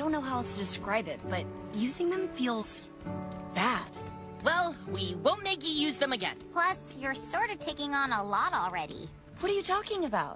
don't know how else to describe it, but using them feels bad. Well, we won't make you use them again. Plus, you're sort of taking on a lot already. What are you talking about?